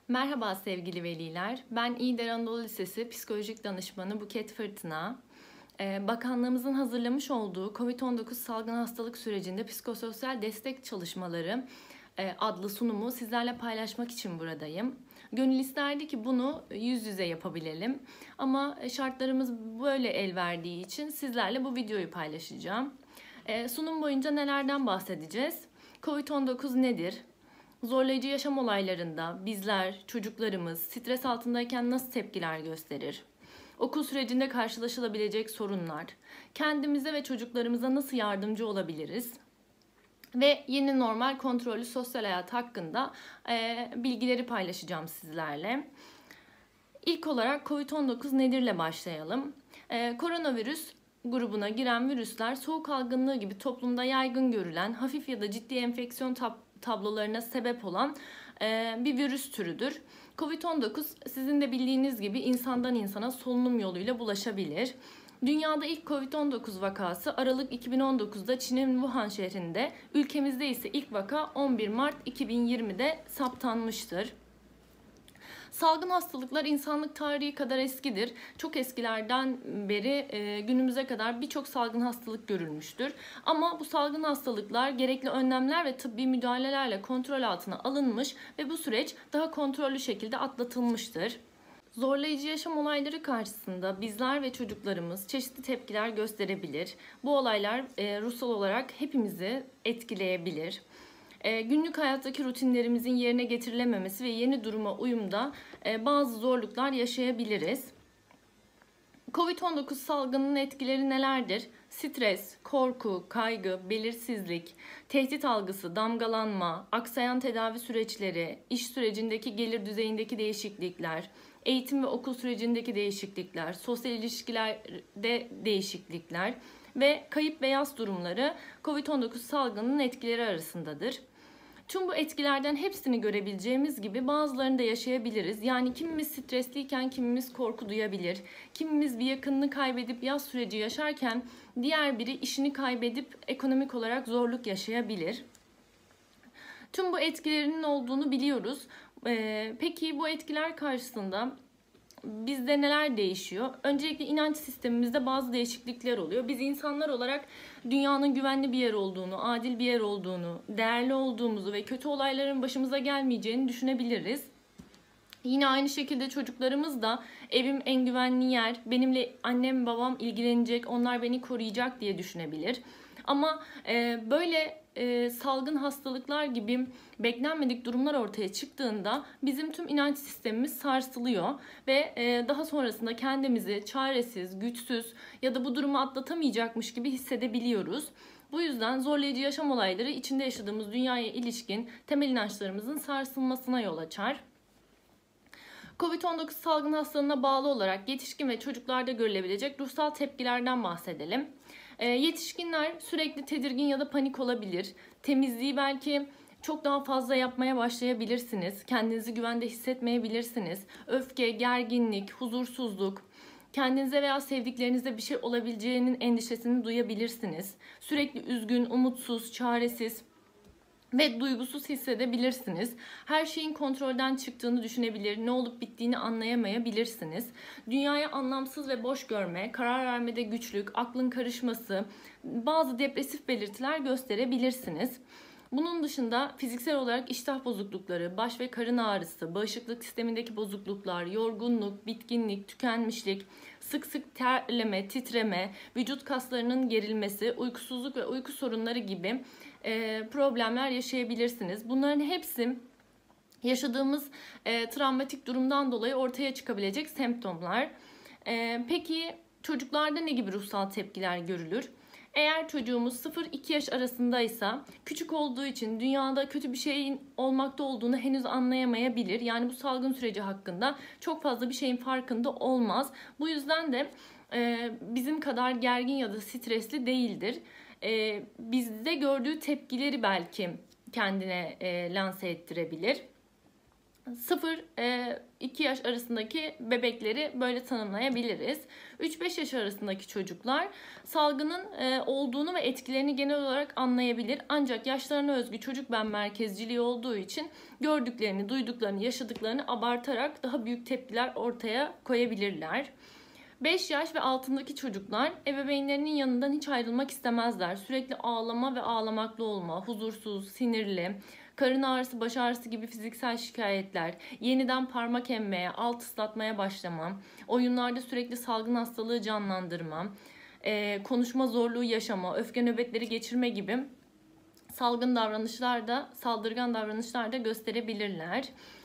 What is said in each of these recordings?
Merhaba sevgili veliler. Ben İğder Anadolu Lisesi Psikolojik Danışmanı Buket Fırtına. Bakanlığımızın hazırlamış olduğu COVID-19 salgın hastalık sürecinde psikososyal destek çalışmaları adlı sunumu sizlerle paylaşmak için buradayım. Gönül isterdi ki bunu yüz yüze yapabilelim. Ama şartlarımız böyle el verdiği için sizlerle bu videoyu paylaşacağım. Sunum boyunca nelerden bahsedeceğiz? COVID-19 nedir? Zorlayıcı yaşam olaylarında bizler, çocuklarımız stres altındayken nasıl tepkiler gösterir? Okul sürecinde karşılaşılabilecek sorunlar, kendimize ve çocuklarımıza nasıl yardımcı olabiliriz? Ve yeni normal kontrollü sosyal hayat hakkında bilgileri paylaşacağım sizlerle. İlk olarak COVID-19 nedirle başlayalım. Koronavirüs grubuna giren virüsler soğuk algınlığı gibi toplumda yaygın görülen hafif ya da ciddi enfeksiyon tablolarına sebep olan bir virüs türüdür. Covid-19 sizin de bildiğiniz gibi insandan insana solunum yoluyla bulaşabilir. Dünyada ilk Covid-19 vakası Aralık 2019'da Çin'in Wuhan şehrinde, ülkemizde ise ilk vaka 11 Mart 2020'de saptanmıştır. Salgın hastalıklar insanlık tarihi kadar eskidir. Çok eskilerden beri günümüze kadar birçok salgın hastalık görülmüştür. Ama bu salgın hastalıklar gerekli önlemler ve tıbbi müdahalelerle kontrol altına alınmış ve bu süreç daha kontrollü şekilde atlatılmıştır. Zorlayıcı yaşam olayları karşısında bizler ve çocuklarımız çeşitli tepkiler gösterebilir. Bu olaylar ruhsal olarak hepimizi etkileyebilir. Günlük hayattaki rutinlerimizin yerine getirilememesi ve yeni duruma uyumda bazı zorluklar yaşayabiliriz. Covid-19 salgınının etkileri nelerdir? Stres, korku, kaygı, belirsizlik, tehdit algısı, damgalanma, aksayan tedavi süreçleri, iş sürecindeki gelir düzeyindeki değişiklikler, eğitim ve okul sürecindeki değişiklikler, sosyal ilişkilerde değişiklikler ve kayıp ve yas durumları Covid-19 salgınının etkileri arasındadır. Tüm bu etkilerden hepsini görebileceğimiz gibi bazılarını da yaşayabiliriz. Yani kimimiz stresliyken kimimiz korku duyabilir. Kimimiz bir yakınını kaybedip yaz süreci yaşarken diğer biri işini kaybedip ekonomik olarak zorluk yaşayabilir. Tüm bu etkilerinin olduğunu biliyoruz. Peki bu etkiler karşısında bizde neler değişiyor? Öncelikle inanç sistemimizde bazı değişiklikler oluyor. Biz insanlar olarak dünyanın güvenli bir yer olduğunu, adil bir yer olduğunu, değerli olduğumuzu ve kötü olayların başımıza gelmeyeceğini düşünebiliriz. Yine aynı şekilde çocuklarımız da evim en güvenli yer, benimle annem babam ilgilenecek, onlar beni koruyacak diye düşünebilir. Ama böyle salgın hastalıklar gibi beklenmedik durumlar ortaya çıktığında bizim tüm inanç sistemimiz sarsılıyor ve daha sonrasında kendimizi çaresiz, güçsüz ya da bu durumu atlatamayacakmış gibi hissedebiliyoruz. Bu yüzden zorlayıcı yaşam olayları içinde yaşadığımız dünyaya ilişkin temel inançlarımızın sarsılmasına yol açar. Covid-19 salgın hastalığına bağlı olarak yetişkin ve çocuklarda görülebilecek ruhsal tepkilerden bahsedelim. Yetişkinler sürekli tedirgin ya da panik olabilir. Temizliği belki çok daha fazla yapmaya başlayabilirsiniz. Kendinizi güvende hissetmeyebilirsiniz. Öfke, gerginlik, huzursuzluk, kendinize veya sevdiklerinize bir şey olabileceğinin endişesini duyabilirsiniz. Sürekli üzgün, umutsuz, çaresiz ve duygusuz hissedebilirsiniz. Her şeyin kontrolden çıktığını düşünebilir, ne olup bittiğini anlayamayabilirsiniz. Dünyayı anlamsız ve boş görme, karar vermede güçlük, aklın karışması, bazı depresif belirtiler gösterebilirsiniz. Bunun dışında fiziksel olarak iştah bozuklukları, baş ve karın ağrısı, bağışıklık sistemindeki bozukluklar, yorgunluk, bitkinlik, tükenmişlik, sık sık terleme, titreme, vücut kaslarının gerilmesi, uykusuzluk ve uyku sorunları gibi problemler yaşayabilirsiniz. Bunların hepsi yaşadığımız travmatik durumdan dolayı ortaya çıkabilecek semptomlar. Peki çocuklarda ne gibi ruhsal tepkiler görülür? Eğer çocuğumuz 0-2 yaş arasındaysa küçük olduğu için dünyada kötü bir şeyin olmakta olduğunu henüz anlayamayabilir. Yani bu salgın süreci hakkında çok fazla bir şeyin farkında olmaz. Bu yüzden de bizim kadar gergin ya da stresli değildir. Bizde gördüğü tepkileri belki kendine lanse ettirebilir. 0-2 yaş arasındaki bebekleri böyle tanımlayabiliriz. 3-5 yaş arasındaki çocuklar salgının olduğunu ve etkilerini genel olarak anlayabilir. Ancak yaşlarına özgü çocuk ben merkezciliği olduğu için gördüklerini, duyduklarını, yaşadıklarını abartarak daha büyük tepkiler ortaya koyabilirler. 5 yaş ve altındaki çocuklar ebeveynlerinin yanından hiç ayrılmak istemezler. Sürekli ağlama ve ağlamaklı olma, huzursuz, sinirli, karın ağrısı, baş ağrısı gibi fiziksel şikayetler, yeniden parmak emmeye, alt ıslatmaya başlama, oyunlarda sürekli salgın hastalığı canlandırma, konuşma zorluğu yaşama, öfke nöbetleri geçirme gibi saldırgan davranışlar da gösterebilirler.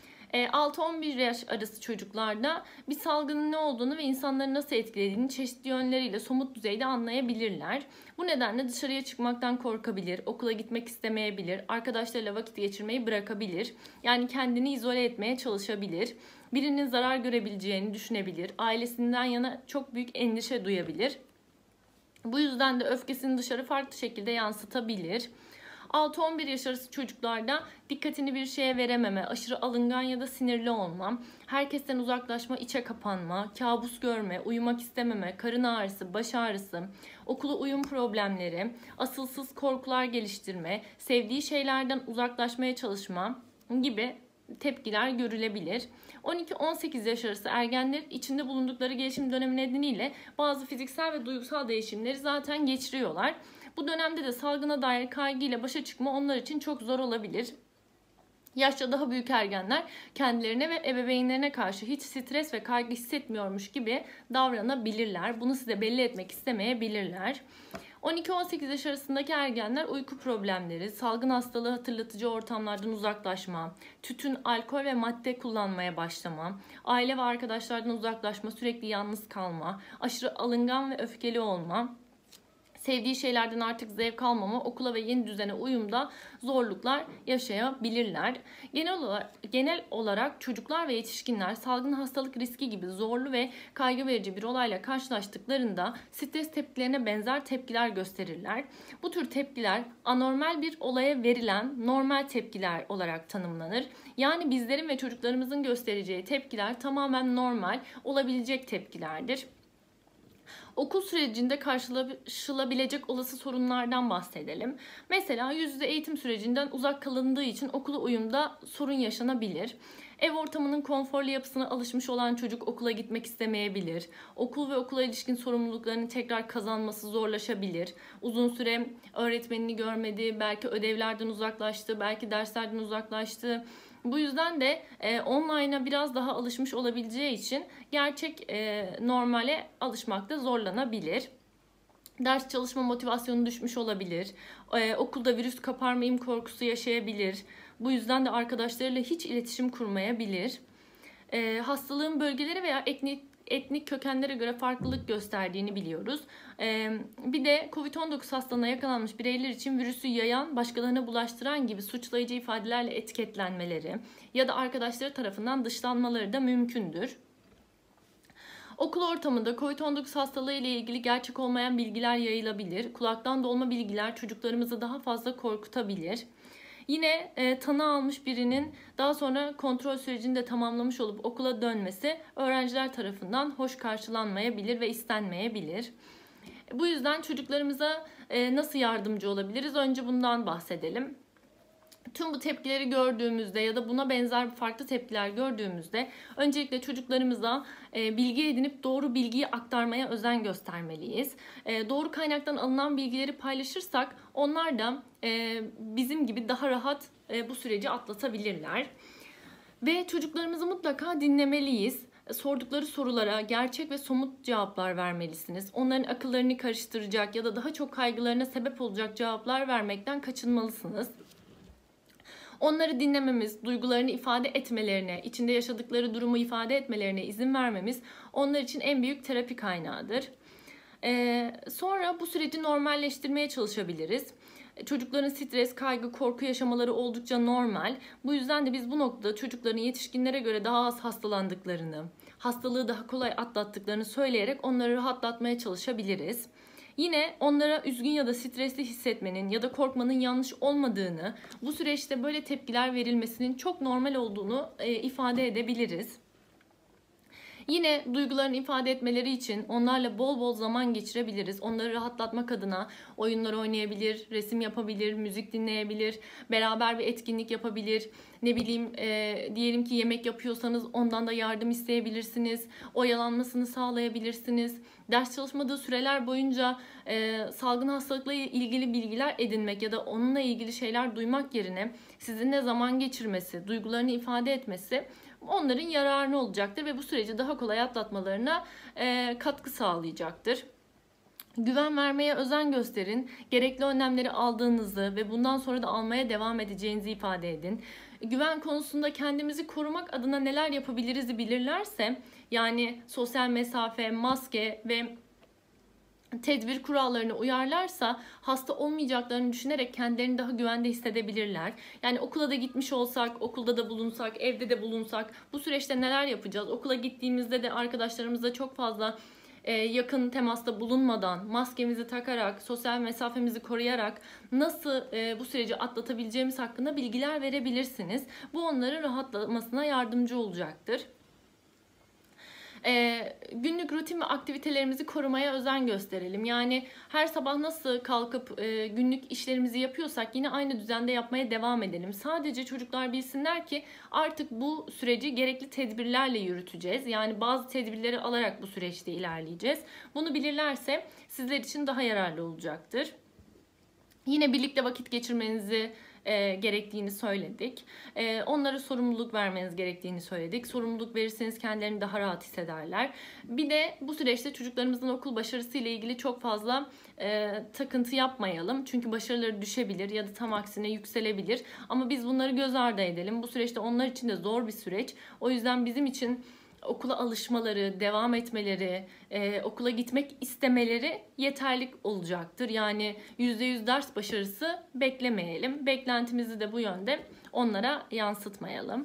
6-11 yaş arası çocuklarda bir salgının ne olduğunu ve insanları nasıl etkilediğini çeşitli yönleriyle somut düzeyde anlayabilirler. Bu nedenle dışarıya çıkmaktan korkabilir, okula gitmek istemeyebilir, arkadaşlarıyla vakit geçirmeyi bırakabilir. Yani kendini izole etmeye çalışabilir. Birinin zarar görebileceğini düşünebilir. Ailesinden yana çok büyük endişe duyabilir. Bu yüzden de öfkesini dışarı farklı şekilde yansıtabilir. 6-11 yaş arası çocuklarda dikkatini bir şeye verememe, aşırı alıngan ya da sinirli olma, herkesten uzaklaşma, içe kapanma, kabus görme, uyumak istememe, karın ağrısı, baş ağrısı, okula uyum problemleri, asılsız korkular geliştirme, sevdiği şeylerden uzaklaşmaya çalışma gibi tepkiler görülebilir. 12-18 yaş arası ergenler içinde bulundukları gelişim dönemi nedeniyle bazı fiziksel ve duygusal değişimleri zaten geçiriyorlar. Bu dönemde de salgına dair kaygıyla başa çıkma onlar için çok zor olabilir. Yaşça daha büyük ergenler kendilerine ve ebeveynlerine karşı hiç stres ve kaygı hissetmiyormuş gibi davranabilirler. Bunu size belli etmek istemeyebilirler. 12-18 yaş arasındaki ergenler uyku problemleri, salgın hastalığı hatırlatıcı ortamlardan uzaklaşma, tütün, alkol ve madde kullanmaya başlama, aile ve arkadaşlardan uzaklaşma, sürekli yalnız kalma, aşırı alıngan ve öfkeli olma, sevdiği şeylerden artık zevk almama, okula ve yeni düzene uyumda zorluklar yaşayabilirler. Genel olarak çocuklar ve yetişkinler salgın hastalık riski gibi zorlu ve kaygı verici bir olayla karşılaştıklarında stres tepkilerine benzer tepkiler gösterirler. Bu tür tepkiler anormal bir olaya verilen normal tepkiler olarak tanımlanır. Yani bizlerin ve çocuklarımızın göstereceği tepkiler tamamen normal olabilecek tepkilerdir. Okul sürecinde karşılaşılabilecek olası sorunlardan bahsedelim. Mesela yüz yüze eğitim sürecinden uzak kalındığı için okula uyumda sorun yaşanabilir. Ev ortamının konforlu yapısına alışmış olan çocuk okula gitmek istemeyebilir. Okul ve okula ilişkin sorumluluklarını tekrar kazanması zorlaşabilir. Uzun süre öğretmenini görmedi, belki ödevlerden uzaklaştı, belki derslerden uzaklaştı. Bu yüzden de online'a biraz daha alışmış olabileceği için gerçek normale alışmakta zorlanabilir. Ders çalışma motivasyonu düşmüş olabilir. Okulda virüs kaparmayayım korkusu yaşayabilir. Bu yüzden de arkadaşlarıyla hiç iletişim kurmayabilir. Hastalığın bölgeleri veya etnik kökenlere göre farklılık gösterdiğini biliyoruz. Bir de COVID-19 hastalığına yakalanmış bireyler için virüsü yayan, başkalarına bulaştıran gibi suçlayıcı ifadelerle etiketlenmeleri ya da arkadaşları tarafından dışlanmaları da mümkündür. Okul ortamında COVID-19 hastalığı ile ilgili gerçek olmayan bilgiler yayılabilir. Kulaktan dolma bilgiler çocuklarımızı daha fazla korkutabilir. Yine tanı almış birinin daha sonra kontrol sürecini de tamamlamış olup okula dönmesi öğrenciler tarafından hoş karşılanmayabilir ve istenmeyebilir. Bu yüzden çocuklarımıza nasıl yardımcı olabiliriz? Önce bundan bahsedelim. Tüm bu tepkileri gördüğümüzde ya da buna benzer farklı tepkiler gördüğümüzde öncelikle çocuklarımıza bilgi edinip doğru bilgiyi aktarmaya özen göstermeliyiz. Doğru kaynaktan alınan bilgileri paylaşırsak onlar da bizim gibi daha rahat bu süreci atlatabilirler. Ve çocuklarımızı mutlaka dinlemeliyiz. Sordukları sorulara gerçek ve somut cevaplar vermelisiniz. Onların akıllarını karıştıracak ya da daha çok kaygılarına sebep olacak cevaplar vermekten kaçınmalısınız. Onları dinlememiz, duygularını ifade etmelerine, içinde yaşadıkları durumu ifade etmelerine izin vermemiz onlar için en büyük terapi kaynağıdır. Sonra bu süreci normalleştirmeye çalışabiliriz. Çocukların stres, kaygı, korku yaşamaları oldukça normal. Bu yüzden de biz bu noktada çocukların yetişkinlere göre daha az hastalandıklarını, hastalığı daha kolay atlattıklarını söyleyerek onları rahatlatmaya çalışabiliriz. Yine onlara üzgün ya da stresli hissetmenin ya da korkmanın yanlış olmadığını, bu süreçte böyle tepkiler verilmesinin çok normal olduğunu ifade edebiliriz. Yine duygularını ifade etmeleri için onlarla bol bol zaman geçirebiliriz. Onları rahatlatmak adına oyunlar oynayabilir, resim yapabilir, müzik dinleyebilir, beraber bir etkinlik yapabilir. Ne bileyim, diyelim ki yemek yapıyorsanız ondan da yardım isteyebilirsiniz. Oyalanmasını sağlayabilirsiniz. Ders çalışmadığı süreler boyunca salgın hastalıkla ilgili bilgiler edinmek ya da onunla ilgili şeyler duymak yerine sizinle zaman geçirmesi, duygularını ifade etmesi onların yararına olacaktır ve bu süreci daha kolay atlatmalarına katkı sağlayacaktır. Güven vermeye özen gösterin. Gerekli önlemleri aldığınızı ve bundan sonra da almaya devam edeceğinizi ifade edin. Güven konusunda kendimizi korumak adına neler yapabiliriz'i bilirlerse, yani sosyal mesafe, maske ve tedbir kurallarını uyarlarsa hasta olmayacaklarını düşünerek kendilerini daha güvende hissedebilirler. Yani okula da gitmiş olsak, okulda da bulunsak, evde de bulunsak bu süreçte neler yapacağız? Okula gittiğimizde de arkadaşlarımızla çok fazla yakın temasta bulunmadan, maskemizi takarak, sosyal mesafemizi koruyarak nasıl bu süreci atlatabileceğimiz hakkında bilgiler verebilirsiniz. Bu onların rahatlamasına yardımcı olacaktır. Günlük rutin ve aktivitelerimizi korumaya özen gösterelim. Yani her sabah nasıl kalkıp günlük işlerimizi yapıyorsak yine aynı düzende yapmaya devam edelim. Sadece çocuklar bilsinler ki artık bu süreci gerekli tedbirlerle yürüteceğiz. Yani bazı tedbirleri alarak bu süreçte ilerleyeceğiz. Bunu bilirlerse sizler için daha yararlı olacaktır. Yine birlikte vakit geçirmenizi gerektiğini söyledik. Onlara sorumluluk vermeniz gerektiğini söyledik. Sorumluluk verirseniz kendilerini daha rahat hissederler. Bir de bu süreçte çocuklarımızın okul başarısı ile ilgili çok fazla takıntı yapmayalım. Çünkü başarıları düşebilir ya da tam aksine yükselebilir. Ama biz bunları göz ardı edelim. Bu süreçte onlar için de zor bir süreç. O yüzden bizim için okula alışmaları, devam etmeleri, okula gitmek istemeleri yeterli olacaktır. Yani %100 ders başarısı beklemeyelim. Beklentimizi de bu yönde onlara yansıtmayalım.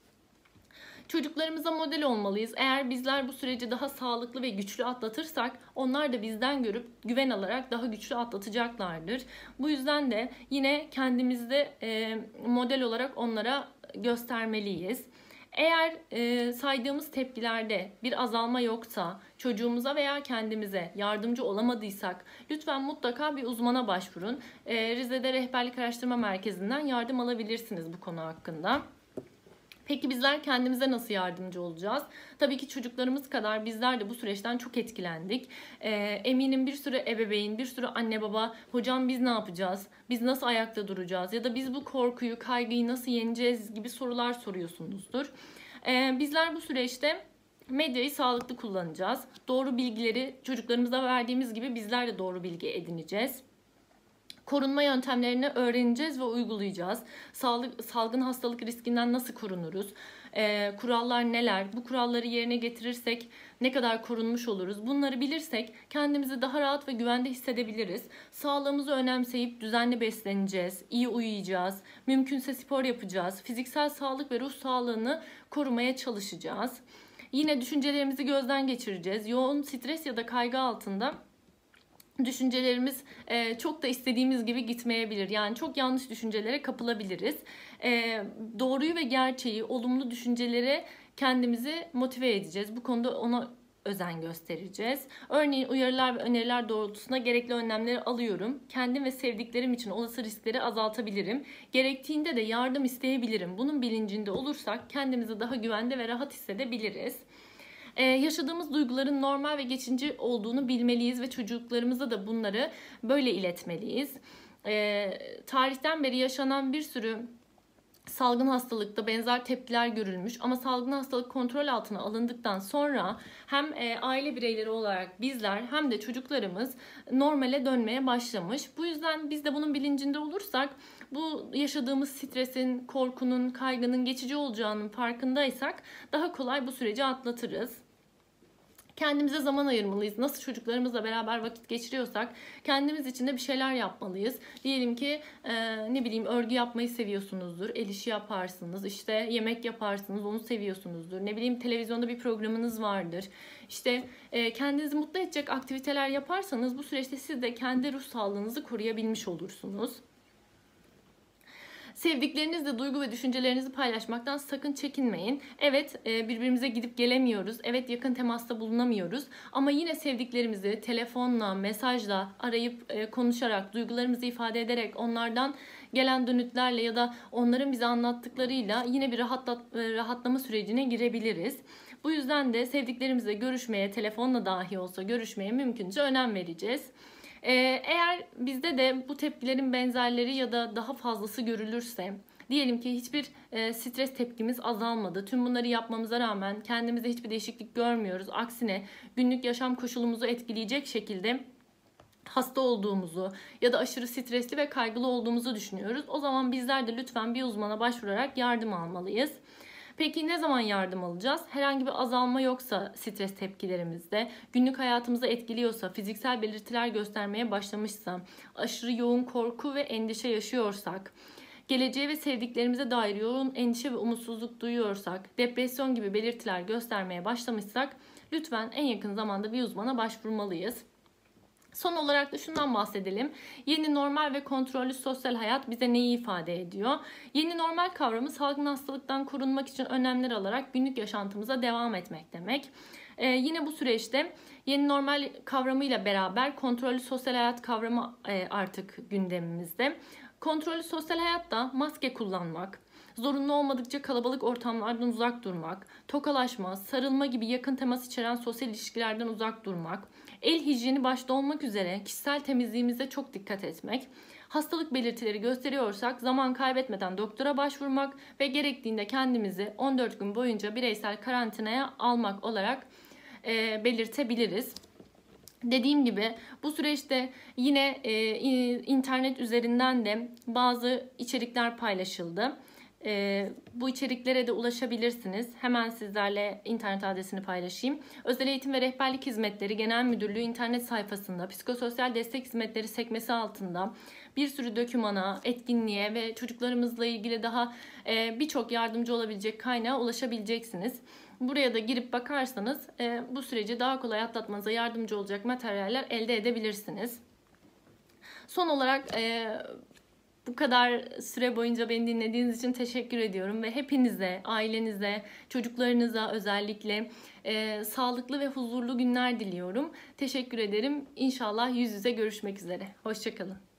Çocuklarımıza model olmalıyız. Eğer bizler bu süreci daha sağlıklı ve güçlü atlatırsak onlar da bizden görüp güven alarak daha güçlü atlatacaklardır. Bu yüzden de yine kendimizde model olarak onlara göstermeliyiz. Eğer saydığımız tepkilerde bir azalma yoksa, çocuğumuza veya kendimize yardımcı olamadıysak lütfen mutlaka bir uzmana başvurun. Rize'de Rehberlik Araştırma Merkezi'nden yardım alabilirsiniz bu konu hakkında. Peki bizler kendimize nasıl yardımcı olacağız? Tabii ki çocuklarımız kadar bizler de bu süreçten çok etkilendik. Eminim bir sürü ebeveyn, bir sürü anne baba, hocam biz ne yapacağız? Biz nasıl ayakta duracağız? Ya da biz bu korkuyu, kaygıyı nasıl yeneceğiz gibi sorular soruyorsunuzdur. Bizler bu süreçte medyayı sağlıklı kullanacağız. Doğru bilgileri çocuklarımıza verdiğimiz gibi bizler de doğru bilgi edineceğiz. Korunma yöntemlerini öğreneceğiz ve uygulayacağız. Salgın hastalık riskinden nasıl korunuruz? Kurallar neler? Bu kuralları yerine getirirsek ne kadar korunmuş oluruz? Bunları bilirsek kendimizi daha rahat ve güvende hissedebiliriz. Sağlığımızı önemseyip düzenli besleneceğiz, iyi uyuyacağız, mümkünse spor yapacağız, fiziksel sağlık ve ruh sağlığını korumaya çalışacağız. Yine düşüncelerimizi gözden geçireceğiz. Yoğun stres ya da kaygı altında düşüncelerimiz çok da istediğimiz gibi gitmeyebilir. Yani çok yanlış düşüncelere kapılabiliriz. Doğruyu ve gerçeği, olumlu düşüncelere kendimizi motive edeceğiz. Bu konuda ona özen göstereceğiz. Örneğin uyarılar ve öneriler doğrultusunda gerekli önlemleri alıyorum. Kendim ve sevdiklerim için olası riskleri azaltabilirim. Gerektiğinde de yardım isteyebilirim. Bunun bilincinde olursak kendimizi daha güvende ve rahat hissedebiliriz. Yaşadığımız duyguların normal ve geçici olduğunu bilmeliyiz ve çocuklarımıza da bunları böyle iletmeliyiz. Tarihten beri yaşanan bir sürü salgın hastalıkta benzer tepkiler görülmüş ama salgın hastalık kontrol altına alındıktan sonra hem aile bireyleri olarak bizler hem de çocuklarımız normale dönmeye başlamış. Bu yüzden biz de bunun bilincinde olursak bu yaşadığımız stresin, korkunun, kaygının geçici olacağının farkındaysak daha kolay bu süreci atlatırız. Kendimize zaman ayırmalıyız. Nasıl çocuklarımızla beraber vakit geçiriyorsak kendimiz için de bir şeyler yapmalıyız. Diyelim ki ne bileyim örgü yapmayı seviyorsunuzdur. El işi yaparsınız. İşte yemek yaparsınız. Onu seviyorsunuzdur. Ne bileyim televizyonda bir programınız vardır. İşte kendinizi mutlu edecek aktiviteler yaparsanız bu süreçte siz de kendi ruh sağlığınızı koruyabilmiş olursunuz. Sevdiklerinizle duygu ve düşüncelerinizi paylaşmaktan sakın çekinmeyin. Evet, birbirimize gidip gelemiyoruz. Evet, yakın temasta bulunamıyoruz. Ama yine sevdiklerimizi telefonla, mesajla arayıp konuşarak, duygularımızı ifade ederek, onlardan gelen dönütlerle ya da onların bize anlattıklarıyla yine bir rahatlama sürecine girebiliriz. Bu yüzden de sevdiklerimizle görüşmeye, telefonla dahi olsa görüşmeye mümkünce önem vereceğiz. Eğer bizde de bu tepkilerin benzerleri ya da daha fazlası görülürse, diyelim ki hiçbir stres tepkimiz azalmadı. Tüm bunları yapmamıza rağmen kendimizde hiçbir değişiklik görmüyoruz. Aksine günlük yaşam koşulumuzu etkileyecek şekilde hasta olduğumuzu ya da aşırı stresli ve kaygılı olduğumuzu düşünüyoruz. O zaman bizler de lütfen bir uzmana başvurarak yardım almalıyız. Peki ne zaman yardım alacağız? Herhangi bir azalma yoksa stres tepkilerimizde, günlük hayatımızı etkiliyorsa, fiziksel belirtiler göstermeye başlamışsa, aşırı yoğun korku ve endişe yaşıyorsak, geleceğe ve sevdiklerimize dair yoğun endişe ve umutsuzluk duyuyorsak, depresyon gibi belirtiler göstermeye başlamışsak, lütfen en yakın zamanda bir uzmana başvurmalıyız. Son olarak da şundan bahsedelim. Yeni normal ve kontrollü sosyal hayat bize neyi ifade ediyor? Yeni normal kavramı salgın hastalıktan korunmak için önlemler alarak günlük yaşantımıza devam etmek demek. Yine bu süreçte yeni normal kavramıyla beraber kontrollü sosyal hayat kavramı artık gündemimizde. Kontrollü sosyal hayatta maske kullanmak, zorunlu olmadıkça kalabalık ortamlardan uzak durmak, tokalaşma, sarılma gibi yakın temas içeren sosyal ilişkilerden uzak durmak, el hijyeni başta olmak üzere kişisel temizliğimize çok dikkat etmek, hastalık belirtileri gösteriyorsak zaman kaybetmeden doktora başvurmak ve gerektiğinde kendimizi 14 gün boyunca bireysel karantinaya almak olarak belirtebiliriz. Dediğim gibi bu süreçte yine internet üzerinden de bazı içerikler paylaşıldı. Bu içeriklere de ulaşabilirsiniz. Hemen sizlerle internet adresini paylaşayım. Özel Eğitim ve Rehberlik Hizmetleri Genel Müdürlüğü internet sayfasında psikososyal destek hizmetleri sekmesi altında bir sürü dokümana, etkinliğe ve çocuklarımızla ilgili daha birçok yardımcı olabilecek kaynağa ulaşabileceksiniz. Buraya da girip bakarsanız bu süreci daha kolay atlatmanıza yardımcı olacak materyaller elde edebilirsiniz. Son olarak bu kadar süre boyunca beni dinlediğiniz için teşekkür ediyorum ve hepinize, ailenize, çocuklarınıza özellikle sağlıklı ve huzurlu günler diliyorum. Teşekkür ederim. İnşallah yüz yüze görüşmek üzere. Hoşça kalın.